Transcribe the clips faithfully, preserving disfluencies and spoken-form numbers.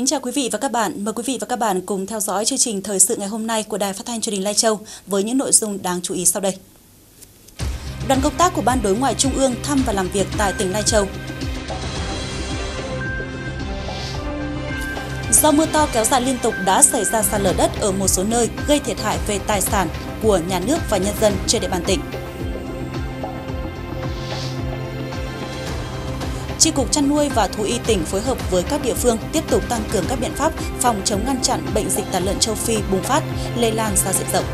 chào quý vị và các bạn. Mời quý vị và các bạn cùng theo dõi chương trình thời sự ngày hôm nay của Đài Phát thanh Truyền hình Lai Châu với những nội dung đáng chú ý sau đây. Đoàn công tác của Ban Đối ngoại Trung ương thăm và làm việc tại tỉnh Lai Châu. Do mưa to kéo dài liên tục đã xảy ra sạt lở đất ở một số nơi gây thiệt hại về tài sản của nhà nước và nhân dân trên địa bàn tỉnh. Chi cục chăn nuôi và thú y tỉnh phối hợp với các địa phương tiếp tục tăng cường các biện pháp phòng chống ngăn chặn bệnh dịch tả lợn châu Phi bùng phát, lây lan ra diện rộng.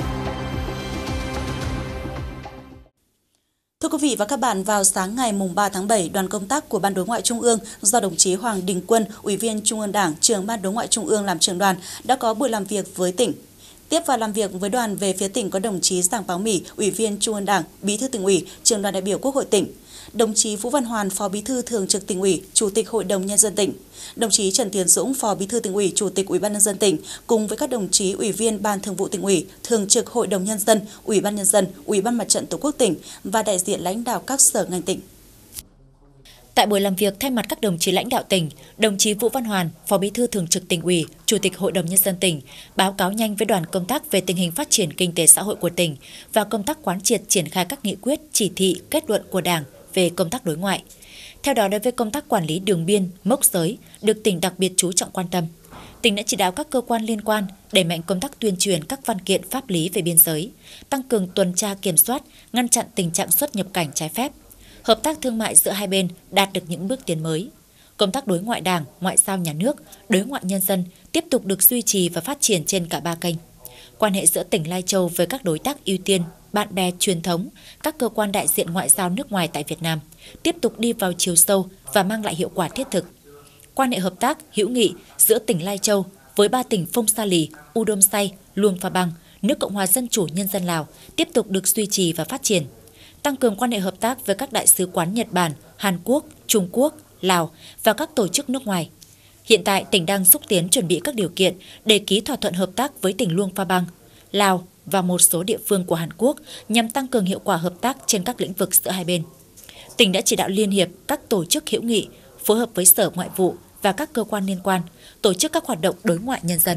Thưa quý vị và các bạn, vào sáng ngày ba tháng bảy, đoàn công tác của Ban Đối ngoại Trung ương do đồng chí Hoàng Đình Quân, Ủy viên Trung ương Đảng, Trưởng Ban Đối ngoại Trung ương làm trưởng đoàn đã có buổi làm việc với tỉnh. Tiếp và làm việc với đoàn về phía tỉnh có đồng chí Giàng Báo Mỉ, Ủy viên Trung ương Đảng, Bí thư Tỉnh ủy, Trưởng đoàn đại biểu Quốc hội tỉnh. Đồng chí Vũ Văn Hoàn, Phó Bí thư Thường trực Tỉnh ủy, Chủ tịch Hội đồng Nhân dân tỉnh. Đồng chí Trần Tiến Dũng, Phó Bí thư Tỉnh ủy, Chủ tịch Ủy ban Nhân dân tỉnh, cùng với các đồng chí Ủy viên Ban Thường vụ Tỉnh ủy, Thường trực Hội đồng Nhân dân, Ủy ban Nhân dân, Ủy ban Mặt trận Tổ quốc tỉnh và đại diện lãnh đạo các sở ngành tỉnh. Tại buổi làm việc, thay mặt các đồng chí lãnh đạo tỉnh, đồng chí Vũ Văn Hoàn, Phó Bí thư Thường trực Tỉnh ủy, Chủ tịch Hội đồng Nhân dân tỉnh, báo cáo nhanh với đoàn công tác về tình hình phát triển kinh tế xã hội của tỉnh và công tác quán triệt triển khai các nghị quyết, chỉ thị, kết luận của Đảng về công tác đối ngoại. Theo đó, đối với công tác quản lý đường biên, mốc giới, được tỉnh đặc biệt chú trọng quan tâm. Tỉnh đã chỉ đạo các cơ quan liên quan đẩy mạnh công tác tuyên truyền các văn kiện pháp lý về biên giới, tăng cường tuần tra kiểm soát, ngăn chặn tình trạng xuất nhập cảnh trái phép. Hợp tác thương mại giữa hai bên đạt được những bước tiến mới. Công tác đối ngoại Đảng, ngoại giao nhà nước, đối ngoại nhân dân tiếp tục được duy trì và phát triển trên cả ba kênh. Quan hệ giữa tỉnh Lai Châu với các đối tác ưu tiên, bạn bè truyền thống, các cơ quan đại diện ngoại giao nước ngoài tại Việt Nam tiếp tục đi vào chiều sâu và mang lại hiệu quả thiết thực. Quan hệ hợp tác hữu nghị giữa tỉnh Lai Châu với ba tỉnh Phong Sa Lì, U Đôm Say, Luông Pha Bang, nước Cộng hòa Dân chủ Nhân dân Lào tiếp tục được duy trì và phát triển. Tăng cường quan hệ hợp tác với các đại sứ quán Nhật Bản, Hàn Quốc, Trung Quốc, Lào và các tổ chức nước ngoài. Hiện tại, tỉnh đang xúc tiến chuẩn bị các điều kiện để ký thỏa thuận hợp tác với tỉnh Luông Pha Bang, Lào và một số địa phương của Hàn Quốc nhằm tăng cường hiệu quả hợp tác trên các lĩnh vực giữa hai bên. Tỉnh đã chỉ đạo liên hiệp các tổ chức hữu nghị phối hợp với Sở Ngoại vụ và các cơ quan liên quan tổ chức các hoạt động đối ngoại nhân dân.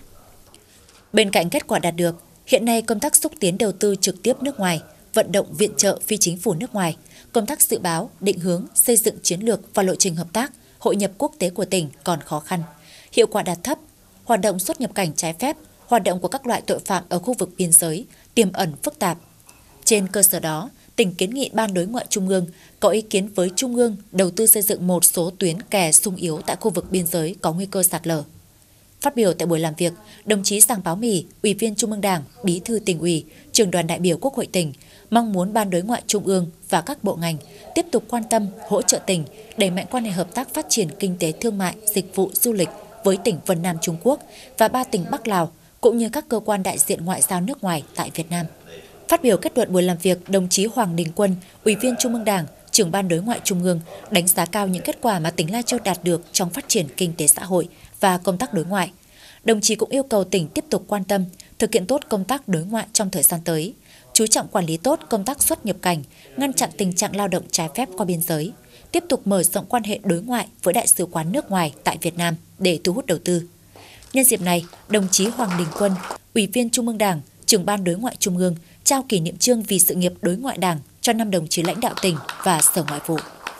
Bên cạnh kết quả đạt được, hiện nay công tác xúc tiến đầu tư trực tiếp nước ngoài, vận động viện trợ phi chính phủ nước ngoài, công tác dự báo, định hướng, xây dựng chiến lược và lộ trình hợp tác, hội nhập quốc tế của tỉnh còn khó khăn, hiệu quả đạt thấp, hoạt động xuất nhập cảnh trái phép, hoạt động của các loại tội phạm ở khu vực biên giới tiềm ẩn phức tạp. Trên cơ sở đó, tỉnh kiến nghị Ban Đối ngoại Trung ương có ý kiến với Trung ương đầu tư xây dựng một số tuyến kè sung yếu tại khu vực biên giới có nguy cơ sạt lở. Phát biểu tại buổi làm việc, đồng chí Giàng Báo Mỉ, Ủy viên Trung ương Đảng, Bí thư Tỉnh ủy, Trưởng đoàn đại biểu Quốc hội tỉnh mong muốn Ban Đối ngoại Trung ương và các bộ ngành tiếp tục quan tâm hỗ trợ tỉnh đẩy mạnh quan hệ hợp tác phát triển kinh tế thương mại, dịch vụ du lịch với tỉnh Vân Nam Trung Quốc và ba tỉnh Bắc Lào cũng như các cơ quan đại diện ngoại giao nước ngoài tại Việt Nam. Phát biểu kết luận buổi làm việc, đồng chí Hoàng Đình Quân, Ủy viên Trung ương Đảng, Trưởng Ban Đối ngoại Trung ương đánh giá cao những kết quả mà tỉnh Lai Châu đạt được trong phát triển kinh tế xã hội và công tác đối ngoại. Đồng chí cũng yêu cầu tỉnh tiếp tục quan tâm, thực hiện tốt công tác đối ngoại trong thời gian tới, chú trọng quản lý tốt công tác xuất nhập cảnh, ngăn chặn tình trạng lao động trái phép qua biên giới, tiếp tục mở rộng quan hệ đối ngoại với đại sứ quán nước ngoài tại Việt Nam để thu hút đầu tư. Nhân dịp này, đồng chí Hoàng Đình Quân, Ủy viên Trung ương Đảng, Trưởng Ban Đối ngoại Trung ương trao kỷ niệm chương vì sự nghiệp đối ngoại Đảng cho năm đồng chí lãnh đạo tỉnh và Sở Ngoại vụ.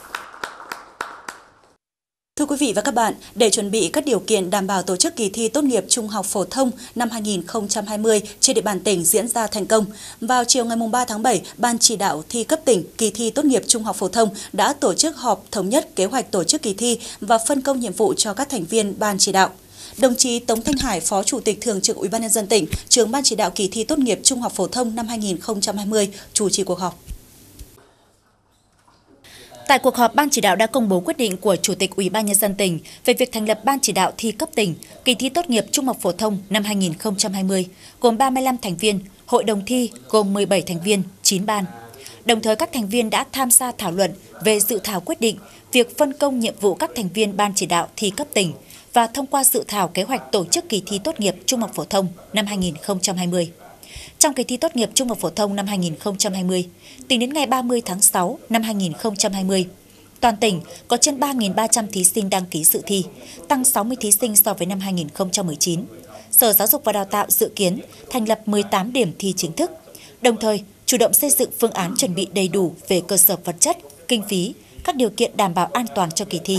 Thưa quý vị và các bạn, để chuẩn bị các điều kiện đảm bảo tổ chức kỳ thi tốt nghiệp trung học phổ thông năm hai nghìn không trăm hai mươi trên địa bàn tỉnh diễn ra thành công, vào chiều ngày ba tháng bảy, Ban chỉ đạo thi cấp tỉnh kỳ thi tốt nghiệp trung học phổ thông đã tổ chức họp thống nhất kế hoạch tổ chức kỳ thi và phân công nhiệm vụ cho các thành viên Ban chỉ đạo. Đồng chí Tống Thanh Hải, Phó Chủ tịch Thường trực Ủy ban Nhân dân tỉnh, Trưởng Ban chỉ đạo kỳ thi tốt nghiệp trung học phổ thông năm hai nghìn không trăm hai mươi chủ trì cuộc họp. Tại cuộc họp, Ban chỉ đạo đã công bố quyết định của Chủ tịch Ủy ban Nhân dân tỉnh về việc thành lập Ban chỉ đạo thi cấp tỉnh kỳ thi tốt nghiệp trung học phổ thông năm hai nghìn không trăm hai mươi, gồm ba mươi lăm thành viên, hội đồng thi gồm mười bảy thành viên, chín ban. Đồng thời, các thành viên đã tham gia thảo luận về dự thảo quyết định việc phân công nhiệm vụ các thành viên Ban chỉ đạo thi cấp tỉnh và thông qua dự thảo kế hoạch tổ chức kỳ thi tốt nghiệp trung học phổ thông năm hai nghìn không trăm hai mươi. Trong kỳ thi tốt nghiệp trung học phổ thông năm hai nghìn không trăm hai mươi, tính đến ngày ba mươi tháng sáu năm hai nghìn không trăm hai mươi, Toàn tỉnh có trên ba nghìn ba trăm thí sinh đăng ký dự thi, tăng sáu mươi thí sinh so với năm hai nghìn không trăm mười chín. Sở Giáo dục và Đào tạo dự kiến thành lập mười tám điểm thi chính thức, đồng thời chủ động xây dựng phương án chuẩn bị đầy đủ về cơ sở vật chất, kinh phí, các điều kiện đảm bảo an toàn cho kỳ thi.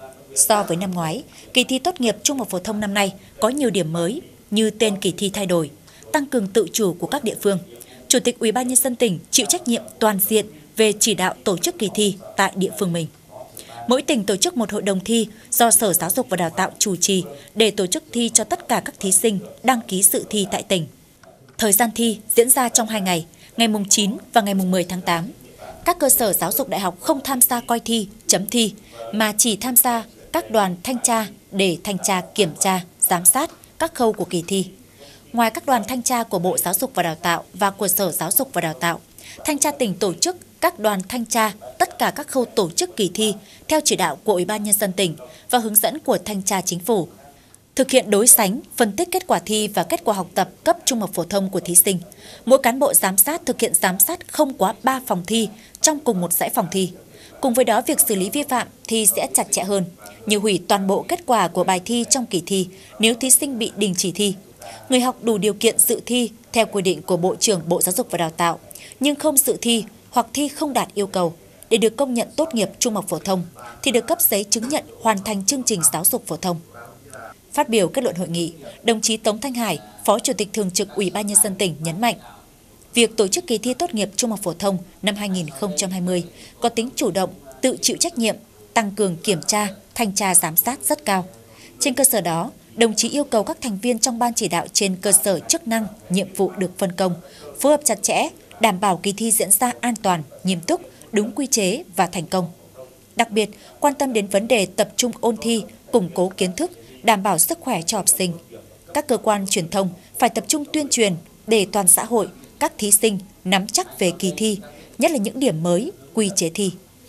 So với năm ngoái, kỳ thi tốt nghiệp trung học phổ thông năm nay có nhiều điểm mới như tên kỳ thi thay đổi, tăng cường tự chủ của các địa phương. Chủ tịch Ủy ban nhân dân tỉnh chịu trách nhiệm toàn diện về chỉ đạo tổ chức kỳ thi tại địa phương mình. Mỗi tỉnh tổ chức một hội đồng thi do Sở Giáo dục và Đào tạo chủ trì để tổ chức thi cho tất cả các thí sinh đăng ký dự thi tại tỉnh. Thời gian thi diễn ra trong hai ngày, ngày mùng chín và ngày mùng mười tháng tám. Các cơ sở giáo dục đại học không tham gia coi thi, chấm thi, mà chỉ tham gia các đoàn thanh tra để thanh tra kiểm tra, giám sát các khâu của kỳ thi. Ngoài các đoàn thanh tra của Bộ Giáo dục và Đào tạo và của Sở Giáo dục và Đào tạo, thanh tra tỉnh tổ chức các đoàn thanh tra tất cả các khâu tổ chức kỳ thi theo chỉ đạo của Ủy ban nhân dân tỉnh và hướng dẫn của thanh tra chính phủ. Thực hiện đối sánh, phân tích kết quả thi và kết quả học tập cấp trung học phổ thông của thí sinh. Mỗi cán bộ giám sát thực hiện giám sát không quá ba phòng thi trong cùng một dãy phòng thi. Cùng với đó, việc xử lý vi phạm thi sẽ chặt chẽ hơn, như hủy toàn bộ kết quả của bài thi trong kỳ thi nếu thí sinh bị đình chỉ thi. Người học đủ điều kiện dự thi theo quy định của Bộ trưởng Bộ Giáo dục và Đào tạo, nhưng không dự thi hoặc thi không đạt yêu cầu để được công nhận tốt nghiệp trung học phổ thông thì được cấp giấy chứng nhận hoàn thành chương trình giáo dục phổ thông. Phát biểu kết luận hội nghị, đồng chí Tống Thanh Hải, Phó Chủ tịch Thường trực Ủy ban nhân dân tỉnh nhấn mạnh, việc tổ chức kỳ thi tốt nghiệp trung học phổ thông năm hai nghìn không trăm hai mươi có tính chủ động, tự chịu trách nhiệm, tăng cường kiểm tra, thanh tra giám sát rất cao. Trên cơ sở đó, đồng chí yêu cầu các thành viên trong ban chỉ đạo trên cơ sở chức năng, nhiệm vụ được phân công, phối hợp chặt chẽ, đảm bảo kỳ thi diễn ra an toàn, nghiêm túc, đúng quy chế và thành công. Đặc biệt, quan tâm đến vấn đề tập trung ôn thi, củng cố kiến thức, đảm bảo sức khỏe cho học sinh. Các cơ quan truyền thông phải tập trung tuyên truyền để toàn xã hội, các thí sinh nắm chắc về kỳ thi, nhất là những điểm mới, quy chế thi.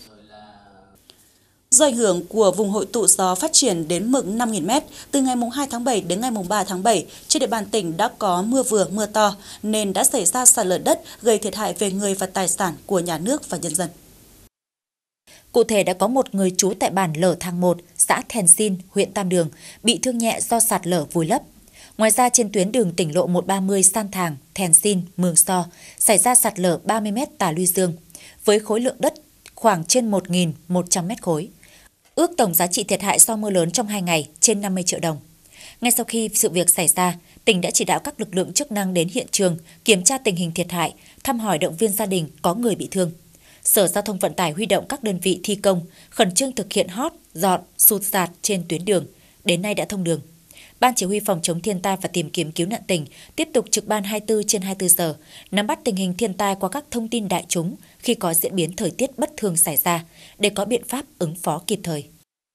Do ảnh hưởng của vùng hội tụ gió phát triển đến mực năm nghìn mét, từ ngày mùng hai tháng bảy đến ngày mùng ba tháng bảy, trên địa bàn tỉnh đã có mưa vừa mưa to nên đã xảy ra sạt lở đất gây thiệt hại về người và tài sản của nhà nước và nhân dân. Cụ thể đã có một người trú tại bản Lở Thàng một, xã Thèn Sin, huyện Tam Đường bị thương nhẹ do sạt lở vùi lấp. Ngoài ra trên tuyến đường tỉnh lộ một ba mươi San Thàng, Thèn Sin, Mường So xảy ra sạt lở ba mươi mét tà luy dương với khối lượng đất khoảng trên một nghìn một trăm mét khối. Ước tổng giá trị thiệt hại do mưa lớn trong hai ngày trên năm mươi triệu đồng. Ngay sau khi sự việc xảy ra, tỉnh đã chỉ đạo các lực lượng chức năng đến hiện trường, kiểm tra tình hình thiệt hại, thăm hỏi động viên gia đình có người bị thương. Sở Giao thông Vận tải huy động các đơn vị thi công, khẩn trương thực hiện hót, dọn, sụt sạt trên tuyến đường. Đến nay đã thông đường. Ban Chỉ huy Phòng chống thiên tai và tìm kiếm cứu nạn tỉnh tiếp tục trực ban hai mươi tư trên hai mươi tư giờ, nắm bắt tình hình thiên tai qua các thông tin đại chúng khi có diễn biến thời tiết bất thường xảy ra để có biện pháp ứng phó kịp thời.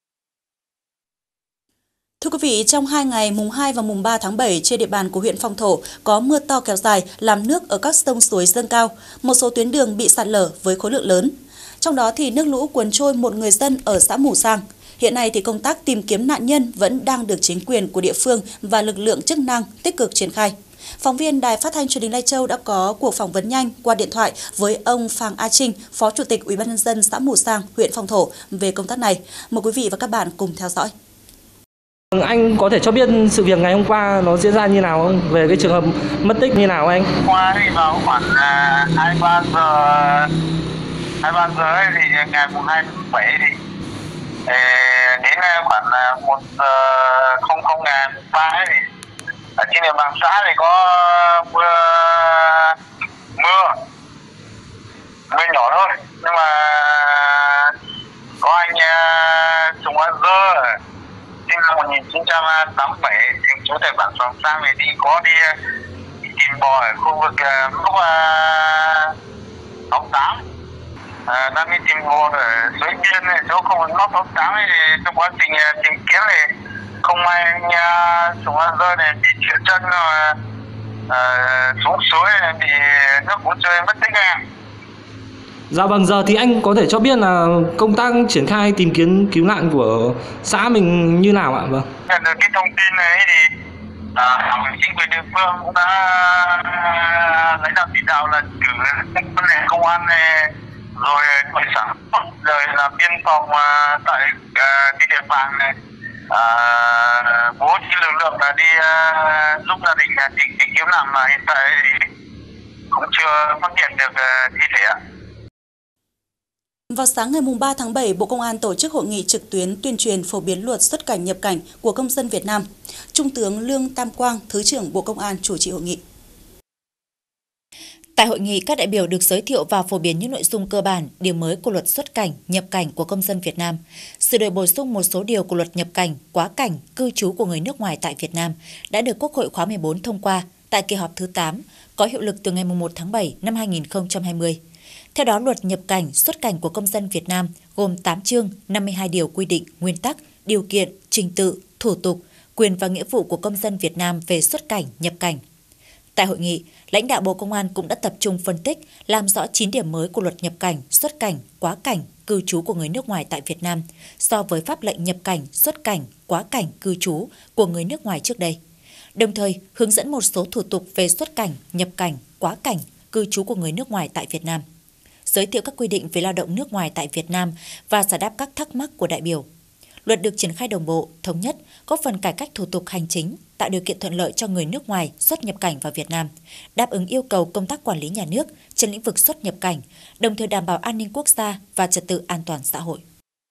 Thưa quý vị, trong hai ngày mùng hai và mùng ba tháng bảy trên địa bàn của huyện Phong Thổ có mưa to kéo dài làm nước ở các sông suối dâng cao, một số tuyến đường bị sạt lở với khối lượng lớn. Trong đó thì nước lũ cuốn trôi một người dân ở xã Mù Sang. Hiện nay thì công tác tìm kiếm nạn nhân vẫn đang được chính quyền của địa phương và lực lượng chức năng tích cực triển khai. Phóng viên Đài Phát thanh Truyền hình Lai Châu đã có cuộc phỏng vấn nhanh qua điện thoại với ông Phàng A Trinh, Phó Chủ tịch Ủy ban nhân dân xã Mù Sang, huyện Phong Thổ về công tác này. Mời quý vị và các bạn cùng theo dõi. Anh có thể cho biết sự việc ngày hôm qua nó diễn ra như nào không? Về cái trường hợp mất tích như nào anh? Hôm qua thì vào khoảng hai mươi ba giờ hai mươi ba giờ ấy, thì ngày mùng hai tháng bảy thì đến khoảng một giờ không không ngày ba ấy, thì ở trên địa bàn xã thì có mưa mưa mưa nhỏ thôi, nhưng mà có anh Sùng A Dơ sinh năm một nghìn chín trăm tám mươi bảy, thường trú tại bản Sòng Sang thì đi có đi tìm bò ở khu vực mốc sáu tám, à, đang đi tìm bò ở suối Biên này, chỗ khu vực mốc sáu tám ấy, thì trong quá trình tìm kiếm thì không may anh Sùng A Dơ này bị trượt chân rồi à, xuống suối này, bị nước cuốn trôi mất tích em. Dạ vâng, giờ thì anh có thể cho biết là công tác triển khai tìm kiếm cứu nạn của xã mình như nào ạ? Vâng. Nhận được cái thông tin này thì à, chính quyền địa phương cũng đã lãnh đạo chỉ đạo là cử công an này rồi người sản xuất, rồi là biên phòng à, tại à, cái địa bàn này à, bố trí lực lượng là đi à, giúp gia đình à, tìm tìm kiếm làm, mà hiện tại thì cũng chưa phát hiện được à, thi thể ạ. Vào sáng ngày ba tháng bảy, Bộ Công an tổ chức hội nghị trực tuyến tuyên truyền phổ biến luật xuất cảnh nhập cảnh của công dân Việt Nam. Trung tướng Lương Tam Quang, Thứ trưởng Bộ Công an chủ trì hội nghị. Tại hội nghị, các đại biểu được giới thiệu và phổ biến những nội dung cơ bản, điểm mới của luật xuất cảnh, nhập cảnh của công dân Việt Nam, sửa đổi bổ sung một số điều của luật nhập cảnh, quá cảnh, cư trú của người nước ngoài tại Việt Nam đã được Quốc hội khóa mười bốn thông qua tại kỳ họp thứ tám, có hiệu lực từ ngày mùng một tháng bảy năm hai nghìn không trăm hai mươi. Theo đó, luật nhập cảnh, xuất cảnh của công dân Việt Nam gồm tám chương, năm mươi hai điều quy định, nguyên tắc, điều kiện, trình tự, thủ tục, quyền và nghĩa vụ của công dân Việt Nam về xuất cảnh, nhập cảnh. Tại hội nghị, lãnh đạo Bộ Công an cũng đã tập trung phân tích, làm rõ chín điểm mới của luật nhập cảnh, xuất cảnh, quá cảnh, cư trú của người nước ngoài tại Việt Nam so với pháp lệnh nhập cảnh, xuất cảnh, quá cảnh, cư trú của người nước ngoài trước đây. Đồng thời, hướng dẫn một số thủ tục về xuất cảnh, nhập cảnh, quá cảnh, cư trú của người nước ngoài tại Việt Nam. Giới thiệu các quy định về lao động nước ngoài tại Việt Nam và giải đáp các thắc mắc của đại biểu. Luật được triển khai đồng bộ, thống nhất, góp phần cải cách thủ tục hành chính, tạo điều kiện thuận lợi cho người nước ngoài xuất nhập cảnh vào Việt Nam, đáp ứng yêu cầu công tác quản lý nhà nước trên lĩnh vực xuất nhập cảnh, đồng thời đảm bảo an ninh quốc gia và trật tự an toàn xã hội.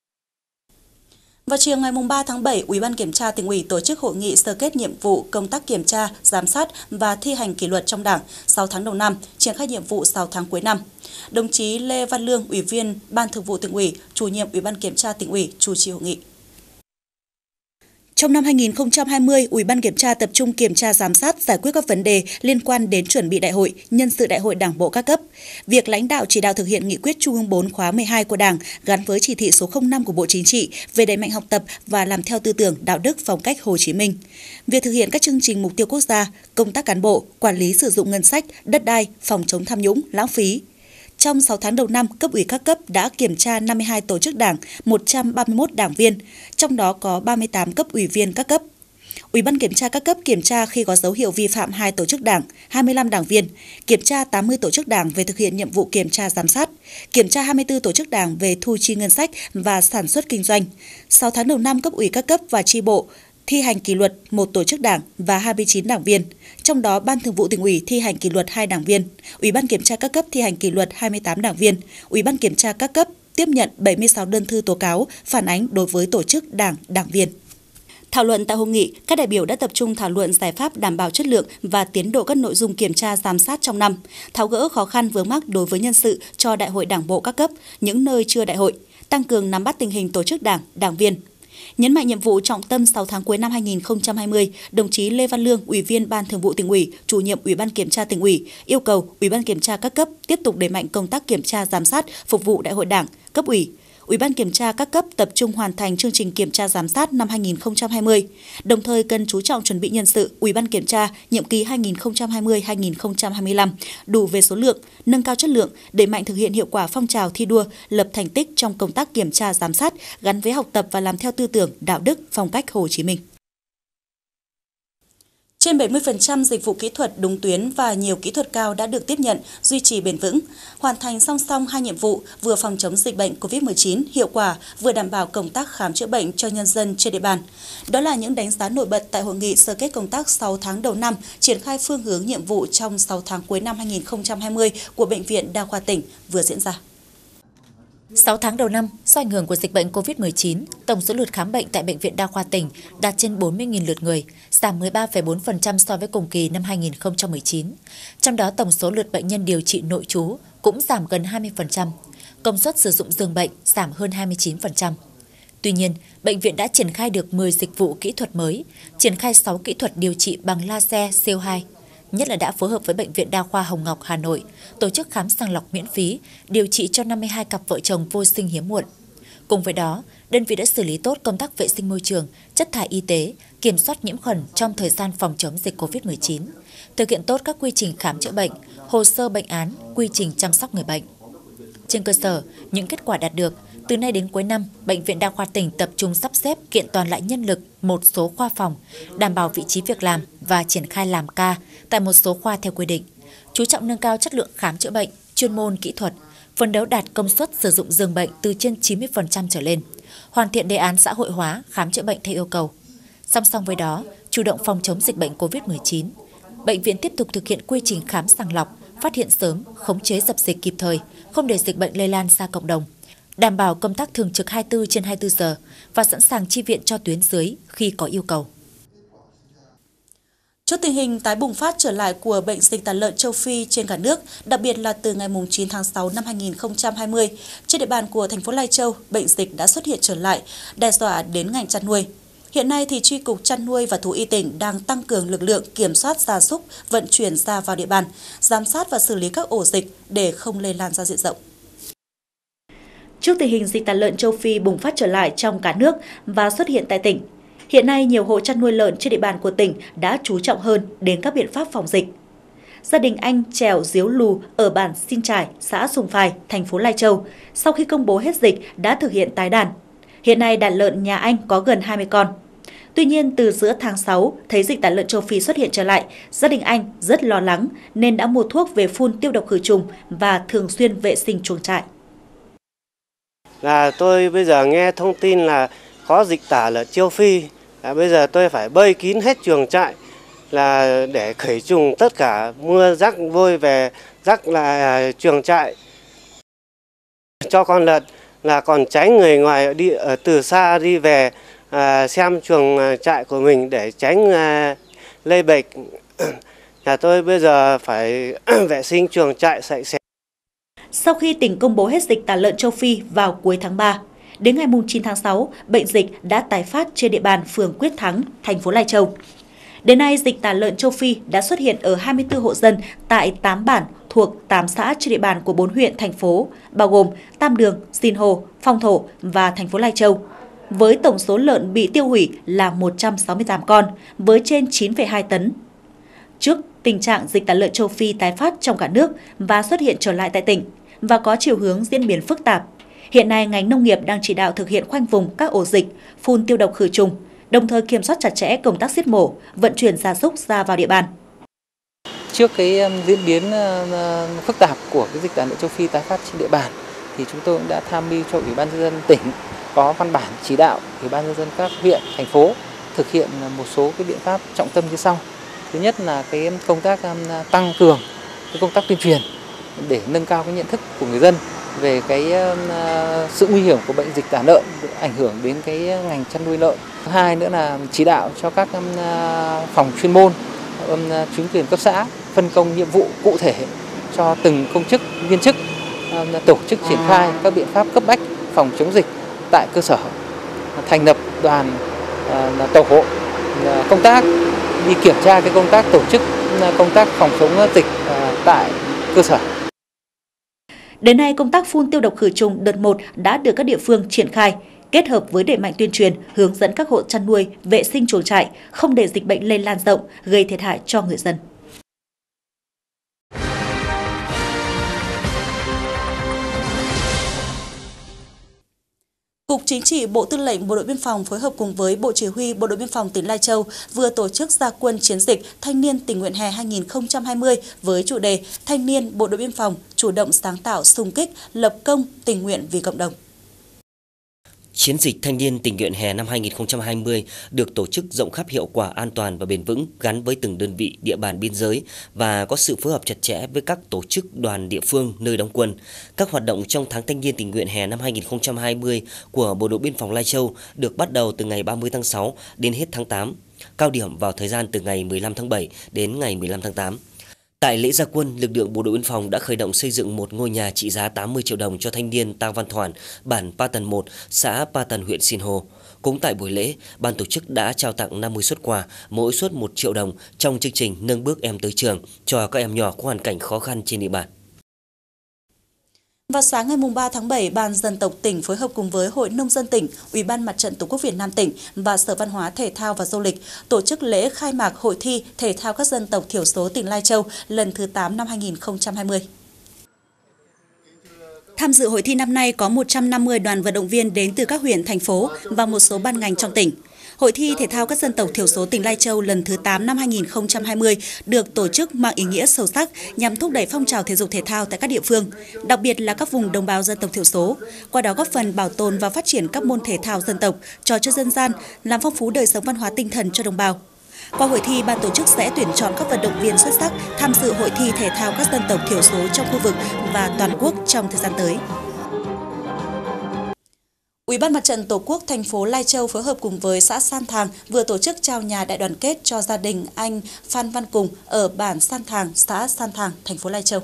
Vào chiều ngày ba tháng bảy, Ủy ban Kiểm tra Tỉnh ủy tổ chức hội nghị sơ kết nhiệm vụ công tác kiểm tra, giám sát và thi hành kỷ luật trong Đảng sáu tháng đầu năm, triển khai nhiệm vụ sáu tháng cuối năm. Đồng chí Lê Văn Lương, Ủy viên Ban Thường vụ Tỉnh ủy, Chủ nhiệm Ủy ban Kiểm tra Tỉnh ủy chủ trì hội nghị. Trong năm hai nghìn không trăm hai mươi, Ủy ban Kiểm tra tập trung kiểm tra giám sát, giải quyết các vấn đề liên quan đến chuẩn bị đại hội, nhân sự đại hội Đảng bộ các cấp. Việc lãnh đạo chỉ đạo thực hiện nghị quyết Trung ương bốn khóa mười hai của Đảng gắn với chỉ thị số không năm của Bộ Chính trị về đẩy mạnh học tập và làm theo tư tưởng, đạo đức, phong cách Hồ Chí Minh. Việc thực hiện các chương trình mục tiêu quốc gia, công tác cán bộ, quản lý sử dụng ngân sách, đất đai, phòng chống tham nhũng, lãng phí. Trong sáu tháng đầu năm, cấp ủy các cấp đã kiểm tra năm mươi hai tổ chức đảng, một trăm ba mươi mốt đảng viên, trong đó có ba mươi tám cấp ủy viên các cấp. Ủy ban kiểm tra các cấp kiểm tra khi có dấu hiệu vi phạm hai tổ chức đảng, hai mươi lăm đảng viên, kiểm tra tám mươi tổ chức đảng về thực hiện nhiệm vụ kiểm tra giám sát, kiểm tra hai mươi tư tổ chức đảng về thu chi ngân sách và sản xuất kinh doanh. sáu tháng đầu năm, cấp ủy các cấp và chi bộ thi hành kỷ luật một tổ chức đảng và hai mươi chín đảng viên, trong đó Ban Thường vụ Tỉnh ủy thi hành kỷ luật hai đảng viên, Ủy ban Kiểm tra các cấp thi hành kỷ luật hai mươi tám đảng viên, Ủy ban Kiểm tra các cấp tiếp nhận bảy mươi sáu đơn thư tố cáo, phản ánh đối với tổ chức đảng, đảng viên. Thảo luận tại hội nghị, các đại biểu đã tập trung thảo luận giải pháp đảm bảo chất lượng và tiến độ các nội dung kiểm tra giám sát trong năm, tháo gỡ khó khăn vướng mắc đối với nhân sự cho Đại hội Đảng bộ các cấp, những nơi chưa đại hội, tăng cường nắm bắt tình hình tổ chức đảng, đảng viên. Nhấn mạnh nhiệm vụ trọng tâm sáu tháng cuối năm hai nghìn không trăm hai mươi, đồng chí Lê Văn Lương, Ủy viên Ban Thường vụ Tỉnh ủy, Chủ nhiệm Ủy ban Kiểm tra Tỉnh ủy, yêu cầu Ủy ban Kiểm tra các cấp tiếp tục đẩy mạnh công tác kiểm tra giám sát, phục vụ Đại hội Đảng, cấp ủy. Ủy ban Kiểm tra các cấp tập trung hoàn thành chương trình kiểm tra giám sát năm hai nghìn không trăm hai mươi, đồng thời cần chú trọng chuẩn bị nhân sự Ủy ban Kiểm tra nhiệm kỳ hai nghìn không trăm hai mươi đến hai nghìn không trăm hai mươi lăm, đủ về số lượng, nâng cao chất lượng, đẩy mạnh thực hiện hiệu quả phong trào thi đua, lập thành tích trong công tác kiểm tra giám sát gắn với học tập và làm theo tư tưởng, đạo đức, phong cách Hồ Chí Minh. Trên bảy mươi phần trăm dịch vụ kỹ thuật đúng tuyến và nhiều kỹ thuật cao đã được tiếp nhận, duy trì bền vững, hoàn thành song song hai nhiệm vụ vừa phòng chống dịch bệnh covid mười chín hiệu quả, vừa đảm bảo công tác khám chữa bệnh cho nhân dân trên địa bàn. Đó là những đánh giá nổi bật tại hội nghị sơ kết công tác sáu tháng đầu năm, triển khai phương hướng nhiệm vụ trong sáu tháng cuối năm hai nghìn không trăm hai mươi của Bệnh viện Đa khoa tỉnh vừa diễn ra. sáu tháng đầu năm, do ảnh hưởng của dịch bệnh covid mười chín, tổng số lượt khám bệnh tại Bệnh viện Đa khoa tỉnh đạt trên bốn mươi nghìn lượt người, giảm mười ba phẩy bốn phần trăm so với cùng kỳ năm hai nghìn không trăm mười chín. Trong đó, tổng số lượt bệnh nhân điều trị nội trú cũng giảm gần hai mươi phần trăm, công suất sử dụng giường bệnh giảm hơn hai mươi chín phần trăm. Tuy nhiên, bệnh viện đã triển khai được mười dịch vụ kỹ thuật mới, triển khai sáu kỹ thuật điều trị bằng laser xê o hai. Nhất là đã phối hợp với Bệnh viện Đa khoa Hồng Ngọc Hà Nội, tổ chức khám sàng lọc miễn phí, điều trị cho năm mươi hai cặp vợ chồng vô sinh hiếm muộn. Cùng với đó, đơn vị đã xử lý tốt công tác vệ sinh môi trường, chất thải y tế, kiểm soát nhiễm khuẩn trong thời gian phòng chống dịch covid mười chín, thực hiện tốt các quy trình khám chữa bệnh, hồ sơ bệnh án, quy trình chăm sóc người bệnh. Trên cơ sở, những kết quả đạt được, từ nay đến cuối năm, Bệnh viện Đa khoa tỉnh tập trung sắp xếp kiện toàn lại nhân lực một số khoa phòng, đảm bảo vị trí việc làm và triển khai làm ca tại một số khoa theo quy định, chú trọng nâng cao chất lượng khám chữa bệnh, chuyên môn kỹ thuật, phấn đấu đạt công suất sử dụng giường bệnh từ trên chín mươi phần trăm trở lên, hoàn thiện đề án xã hội hóa khám chữa bệnh theo yêu cầu. Song song với đó, chủ động phòng chống dịch bệnh Covid mười chín. Bệnh viện tiếp tục thực hiện quy trình khám sàng lọc, phát hiện sớm, khống chế dập dịch kịp thời, không để dịch bệnh lây lan ra cộng đồng, đảm bảo công tác thường trực hai mươi tư trên hai mươi tư giờ và sẵn sàng chi viện cho tuyến dưới khi có yêu cầu. Trước tình hình tái bùng phát trở lại của bệnh dịch tả lợn châu Phi trên cả nước, đặc biệt là từ ngày chín tháng sáu năm hai nghìn không trăm hai mươi, trên địa bàn của thành phố Lai Châu, bệnh dịch đã xuất hiện trở lại, đe dọa đến ngành chăn nuôi. Hiện nay thì Chi cục Chăn nuôi và Thú y tỉnh đang tăng cường lực lượng kiểm soát gia súc vận chuyển ra vào địa bàn, giám sát và xử lý các ổ dịch để không lây lan ra diện rộng. Trước tình hình dịch tả lợn châu Phi bùng phát trở lại trong cả nước và xuất hiện tại tỉnh, hiện nay nhiều hộ chăn nuôi lợn trên địa bàn của tỉnh đã chú trọng hơn đến các biện pháp phòng dịch. Gia đình anh Trèo Diếu Lù ở bản Xin Trải, xã Sùng Phài, thành phố Lai Châu, sau khi công bố hết dịch đã thực hiện tái đàn. Hiện nay đàn lợn nhà anh có gần hai mươi con. Tuy nhiên, từ giữa tháng sáu, thấy dịch tả lợn châu Phi xuất hiện trở lại, gia đình anh rất lo lắng nên đã mua thuốc về phun tiêu độc khử trùng và thường xuyên vệ sinh chuồng trại. Là tôi bây giờ nghe thông tin là có dịch tả lợn châu Phi, là bây giờ tôi phải bơi kín hết chuồng trại là để khử trùng tất cả mưa rác vôi về rác là chuồng trại cho con lợn, là còn tránh người ngoài đi ở từ xa đi về à, xem chuồng trại của mình để tránh à, lây bệnh. Là tôi bây giờ phải vệ sinh chuồng trại sạch sẽ. Sau khi tỉnh công bố hết dịch tả lợn châu Phi vào cuối tháng ba, đến ngày chín tháng sáu, bệnh dịch đã tái phát trên địa bàn phường Quyết Thắng, thành phố Lai Châu. Đến nay, dịch tả lợn châu Phi đã xuất hiện ở hai mươi tư hộ dân tại tám bản thuộc tám xã trên địa bàn của bốn huyện, thành phố, bao gồm Tam Đường, Sinh Hồ, Phong Thổ và thành phố Lai Châu. Với tổng số lợn bị tiêu hủy là một trăm sáu mươi tám con, với trên chín phẩy hai tấn. Trước tình trạng dịch tả lợn châu Phi tái phát trong cả nước và xuất hiện trở lại tại tỉnh, và có chiều hướng diễn biến phức tạp, hiện nay ngành nông nghiệp đang chỉ đạo thực hiện khoanh vùng các ổ dịch, phun tiêu độc khử trùng, đồng thời kiểm soát chặt chẽ công tác giết mổ, vận chuyển gia súc ra vào địa bàn. Trước cái diễn biến phức tạp của cái dịch tả lợn châu Phi tái phát trên địa bàn, thì chúng tôi cũng đã tham mưu cho Ủy ban nhân dân tỉnh có văn bản chỉ đạo Ủy ban nhân dân các huyện, thành phố thực hiện một số cái biện pháp trọng tâm như sau. Thứ nhất là cái công tác tăng cường cái công tác tuyên truyền để nâng cao cái nhận thức của người dân về cái uh, sự nguy hiểm của bệnh dịch tả lợn ảnh hưởng đến cái ngành chăn nuôi lợn. Thứ hai nữa là chỉ đạo cho các um, phòng chuyên môn, um, chính quyền cấp xã phân công nhiệm vụ cụ thể cho từng công chức, viên chức um, tổ chức triển khai các biện pháp cấp bách phòng chống dịch tại cơ sở, thành lập đoàn uh, tổ hộ uh, công tác đi kiểm tra cái công tác tổ chức uh, công tác phòng chống dịch uh, tại cơ sở. Đến nay, công tác phun tiêu độc khử trùng đợt một đã được các địa phương triển khai, kết hợp với đẩy mạnh tuyên truyền, hướng dẫn các hộ chăn nuôi vệ sinh chuồng trại, không để dịch bệnh lây lan rộng, gây thiệt hại cho người dân. Cục Chính trị Bộ Tư lệnh Bộ đội Biên phòng phối hợp cùng với Bộ Chỉ huy Bộ đội Biên phòng tỉnh Lai Châu vừa tổ chức ra quân chiến dịch Thanh niên tình nguyện hè hai nghìn không trăm hai mươi với chủ đề Thanh niên Bộ đội Biên phòng chủ động sáng tạo xung kích, lập công, tình nguyện vì cộng đồng. Chiến dịch Thanh niên tình nguyện hè năm hai nghìn không trăm hai mươi được tổ chức rộng khắp, hiệu quả, an toàn và bền vững, gắn với từng đơn vị địa bàn biên giới và có sự phối hợp chặt chẽ với các tổ chức đoàn địa phương nơi đóng quân. Các hoạt động trong tháng Thanh niên tình nguyện hè năm hai nghìn không trăm hai mươi của Bộ đội Biên phòng Lai Châu được bắt đầu từ ngày ba mươi tháng sáu đến hết tháng tám, cao điểm vào thời gian từ ngày mười lăm tháng bảy đến ngày mười lăm tháng tám. Tại lễ ra quân, lực lượng Bộ đội Biên phòng đã khởi động xây dựng một ngôi nhà trị giá tám mươi triệu đồng cho thanh niên Tăng Văn Thoản, bản Pa Tần một, xã Pa Tần, huyện Sinh Hồ. Cũng tại buổi lễ, ban tổ chức đã trao tặng năm mươi suất quà, mỗi suất một triệu đồng trong chương trình Nâng bước em tới trường cho các em nhỏ có hoàn cảnh khó khăn trên địa bàn. Vào sáng ngày ba tháng bảy, Ban Dân tộc tỉnh phối hợp cùng với Hội Nông dân tỉnh, Ủy ban Mặt trận Tổ quốc Việt Nam tỉnh và Sở Văn hóa Thể thao và Du lịch tổ chức lễ khai mạc Hội thi Thể thao các dân tộc thiểu số tỉnh Lai Châu lần thứ tám năm hai nghìn không trăm hai mươi. Tham dự hội thi năm nay có một trăm năm mươi đoàn vận động viên đến từ các huyện, thành phố và một số ban ngành trong tỉnh. Hội thi thể thao các dân tộc thiểu số tỉnh Lai Châu lần thứ tám năm hai nghìn không trăm hai mươi được tổ chức mang ý nghĩa sâu sắc nhằm thúc đẩy phong trào thể dục thể thao tại các địa phương, đặc biệt là các vùng đồng bào dân tộc thiểu số, qua đó góp phần bảo tồn và phát triển các môn thể thao dân tộc, trò chơi dân gian, làm phong phú đời sống văn hóa tinh thần cho đồng bào. Qua hội thi, ban tổ chức sẽ tuyển chọn các vận động viên xuất sắc tham dự hội thi thể thao các dân tộc thiểu số trong khu vực và toàn quốc trong thời gian tới. Ủy ban Mặt trận Tổ quốc thành phố Lai Châu phối hợp cùng với xã San Thàng vừa tổ chức trao nhà đại đoàn kết cho gia đình anh Phan Văn Cùng ở bản San Thàng, xã San Thàng, thành phố Lai Châu.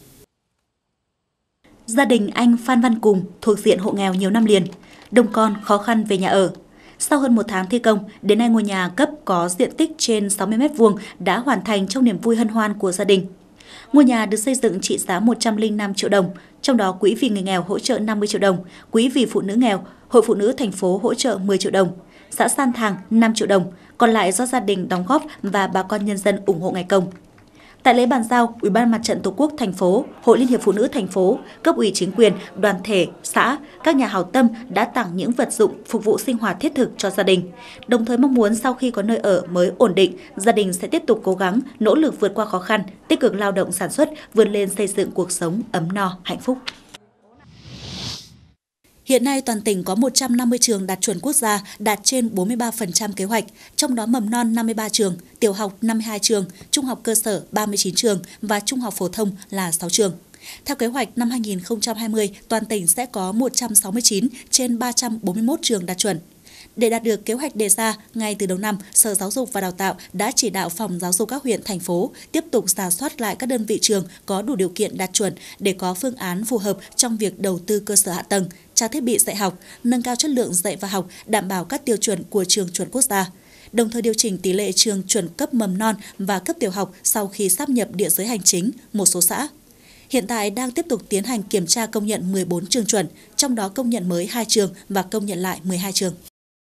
Gia đình anh Phan Văn Cùng thuộc diện hộ nghèo nhiều năm liền, đông con khó khăn về nhà ở. Sau hơn một tháng thi công, đến nay ngôi nhà cấp có diện tích trên sáu mươi mét vuông đã hoàn thành trong niềm vui hân hoan của gia đình. Ngôi nhà được xây dựng trị giá một trăm lẻ năm triệu đồng, trong đó Quỹ vì người nghèo hỗ trợ năm mươi triệu đồng, Quỹ vì phụ nữ nghèo, Hội Phụ nữ thành phố hỗ trợ mười triệu đồng, xã San Thàng năm triệu đồng, còn lại do gia đình đóng góp và bà con nhân dân ủng hộ ngày công. Tại lễ bàn giao, Ủy ban Mặt trận Tổ quốc thành phố, Hội Liên hiệp Phụ nữ thành phố, cấp ủy chính quyền, đoàn thể, xã, các nhà hảo tâm đã tặng những vật dụng phục vụ sinh hoạt thiết thực cho gia đình. Đồng thời mong muốn sau khi có nơi ở mới ổn định, gia đình sẽ tiếp tục cố gắng, nỗ lực vượt qua khó khăn, tích cực lao động sản xuất, vươn lên xây dựng cuộc sống ấm no, hạnh phúc. Hiện nay, toàn tỉnh có một trăm năm mươi trường đạt chuẩn quốc gia, đạt trên bốn mươi ba phần trăm kế hoạch, trong đó mầm non năm mươi ba trường, tiểu học năm mươi hai trường, trung học cơ sở ba mươi chín trường và trung học phổ thông là sáu trường. Theo kế hoạch, năm hai nghìn không trăm hai mươi, toàn tỉnh sẽ có một trăm sáu mươi chín trên ba trăm bốn mươi mốt trường đạt chuẩn. Để đạt được kế hoạch đề ra, ngay từ đầu năm, Sở Giáo dục và Đào tạo đã chỉ đạo Phòng Giáo dục các huyện, thành phố tiếp tục rà soát lại các đơn vị trường có đủ điều kiện đạt chuẩn để có phương án phù hợp trong việc đầu tư cơ sở hạ tầng, trang thiết bị dạy học, nâng cao chất lượng dạy và học, đảm bảo các tiêu chuẩn của trường chuẩn quốc gia. Đồng thời điều chỉnh tỷ lệ trường chuẩn cấp mầm non và cấp tiểu học sau khi sáp nhập địa giới hành chính một số xã. Hiện tại đang tiếp tục tiến hành kiểm tra công nhận mười bốn trường chuẩn, trong đó công nhận mới hai trường và công nhận lại mười hai trường.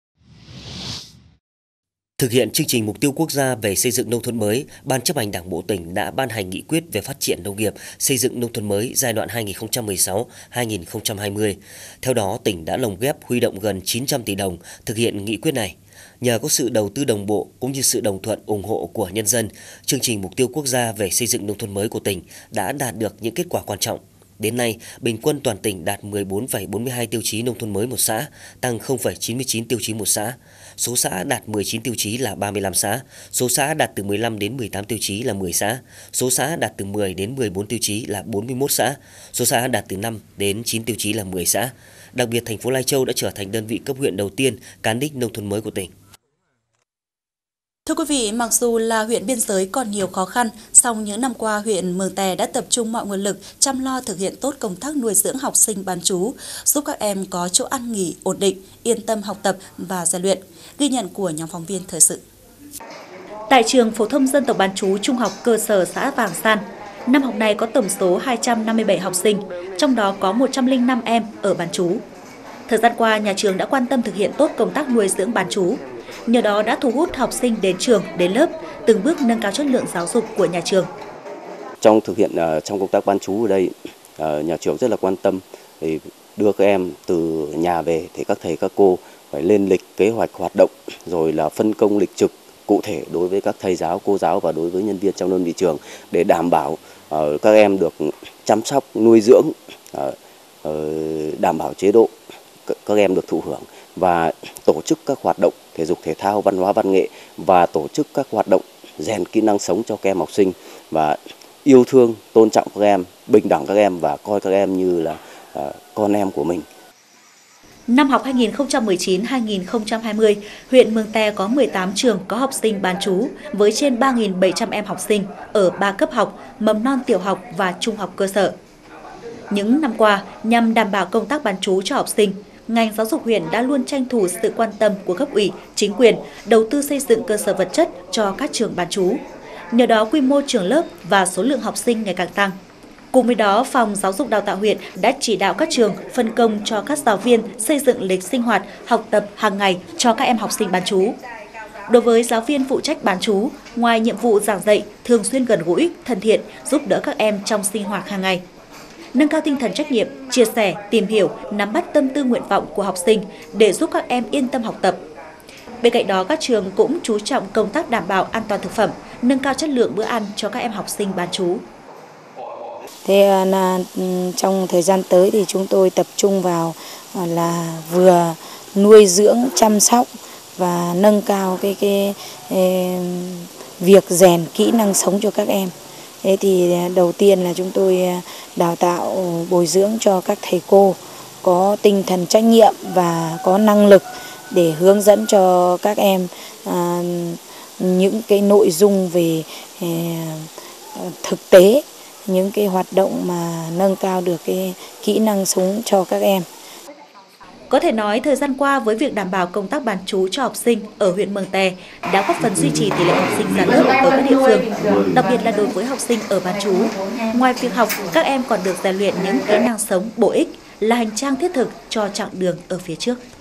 Thực hiện chương trình mục tiêu quốc gia về xây dựng nông thôn mới, Ban chấp hành Đảng bộ tỉnh đã ban hành nghị quyết về phát triển nông nghiệp, xây dựng nông thôn mới giai đoạn hai nghìn không trăm mười sáu đến hai nghìn không trăm hai mươi. Theo đó, tỉnh đã lồng ghép huy động gần chín trăm tỷ đồng thực hiện nghị quyết này. Nhờ có sự đầu tư đồng bộ cũng như sự đồng thuận ủng hộ của nhân dân, chương trình mục tiêu quốc gia về xây dựng nông thôn mới của tỉnh đã đạt được những kết quả quan trọng. Đến nay, bình quân toàn tỉnh đạt mười bốn phẩy bốn mươi hai tiêu chí nông thôn mới một xã, tăng không phẩy chín mươi chín tiêu chí một xã. Số xã đạt mười chín tiêu chí là ba mươi lăm xã, số xã đạt từ mười lăm đến mười tám tiêu chí là mười xã, số xã đạt từ mười đến mười bốn tiêu chí là bốn mươi mốt xã, số xã đạt từ năm đến chín tiêu chí là mười xã. Đặc biệt, thành phố Lai Châu đã trở thành đơn vị cấp huyện đầu tiên cán đích nông thôn mới của tỉnh. Thưa quý vị, mặc dù là huyện biên giới còn nhiều khó khăn, song những năm qua huyện Mường Tè đã tập trung mọi nguồn lực chăm lo thực hiện tốt công tác nuôi dưỡng học sinh bán trú, giúp các em có chỗ ăn nghỉ ổn định, yên tâm học tập và rèn luyện. Ghi nhận của nhóm phóng viên thời sự. Tại trường phổ thông dân tộc bán trú trung học cơ sở xã Vàng San, năm học này có tổng số hai trăm năm mươi bảy học sinh, trong đó có một trăm lẻ năm em ở bán trú. Thời gian qua, nhà trường đã quan tâm thực hiện tốt công tác nuôi dưỡng bán trú. Nhờ đó đã thu hút học sinh đến trường, đến lớp, từng bước nâng cao chất lượng giáo dục của nhà trường. Trong thực hiện uh, trong công tác bán trú ở đây, uh, nhà trường rất là quan tâm để đưa các em từ nhà về thì các thầy các cô phải lên lịch kế hoạch hoạt động, rồi là phân công lịch trực cụ thể đối với các thầy giáo, cô giáo và đối với nhân viên trong đơn vị trường để đảm bảo uh, các em được chăm sóc, nuôi dưỡng, uh, uh, đảm bảo chế độ các em được thụ hưởng và tổ chức các hoạt động thể dục thể thao, văn hóa văn nghệ và tổ chức các hoạt động rèn kỹ năng sống cho các em học sinh và yêu thương, tôn trọng các em, bình đẳng các em và coi các em như là uh, con em của mình. Năm học hai nghìn không trăm mười chín hai nghìn không trăm hai mươi, huyện Mường Tè có mười tám trường có học sinh bán trú với trên ba nghìn bảy trăm em học sinh ở ba cấp học, mầm non, tiểu học và trung học cơ sở. Những năm qua, nhằm đảm bảo công tác bán trú cho học sinh, ngành giáo dục huyện đã luôn tranh thủ sự quan tâm của cấp ủy, chính quyền, đầu tư xây dựng cơ sở vật chất cho các trường bán trú. Nhờ đó, quy mô trường lớp và số lượng học sinh ngày càng tăng. Cùng với đó, Phòng Giáo dục Đào tạo huyện đã chỉ đạo các trường phân công cho các giáo viên xây dựng lịch sinh hoạt, học tập hàng ngày cho các em học sinh bán trú. Đối với giáo viên phụ trách bán trú, ngoài nhiệm vụ giảng dạy, thường xuyên gần gũi, thân thiện, giúp đỡ các em trong sinh hoạt hàng ngày. Nâng cao tinh thần trách nhiệm, chia sẻ, tìm hiểu, nắm bắt tâm tư nguyện vọng của học sinh để giúp các em yên tâm học tập. Bên cạnh đó, các trường cũng chú trọng công tác đảm bảo an toàn thực phẩm, nâng cao chất lượng bữa ăn cho các em học sinh bán trú. Thế là trong thời gian tới thì chúng tôi tập trung vào là vừa nuôi dưỡng, chăm sóc và nâng cao cái cái, cái việc rèn kỹ năng sống cho các em. Thế thì đầu tiên là chúng tôi đào tạo bồi dưỡng cho các thầy cô có tinh thần trách nhiệm và có năng lực để hướng dẫn cho các em à, những cái nội dung về à, thực tế, những cái hoạt động mà nâng cao được cái kỹ năng sống cho các em. Có thể nói, thời gian qua với việc đảm bảo công tác bán trú cho học sinh ở huyện Mường Tè đã góp phần duy trì tỷ lệ học sinh ra lớp ở các địa phương, đặc biệt là đối với học sinh ở bán trú. Ngoài việc học, các em còn được rèn luyện những kỹ năng sống bổ ích là hành trang thiết thực cho chặng đường ở phía trước.